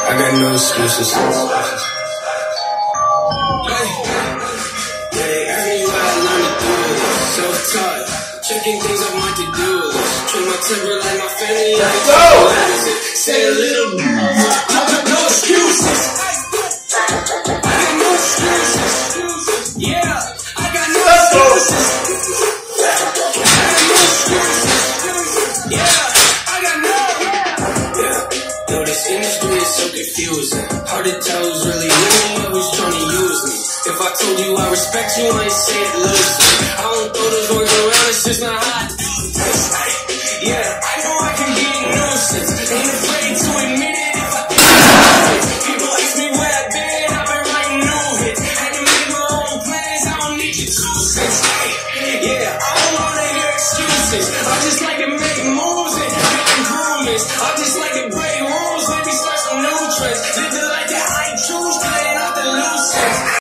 I got no excuses. Hey, ask me why I learned to do this. Self-taught, checking things off my to-do list. Treat my temper like my family. Let's go! Say a little bit. I got no excuses. I got no excuses. Yeah, I got no excuses. I got no excuses. Yeah, I got no. Yeah, yo, this industry is so confusing. Hard to tell who's really living or who's trying to use me. If I told you I respect you, I ain't say it loosely. I don't throw those words around, it's just not how I do this. Yeah, I know I can be a nuisance. Ain't afraid to admit it if I think it's people ask me where I've been, I've been writing new hits. Had to make my own plans, I don't need your 2 cents. Yeah, I don't wanna hear excuses. I just like to make moves and make improvements. I just like to break rules, maybe start some new trends.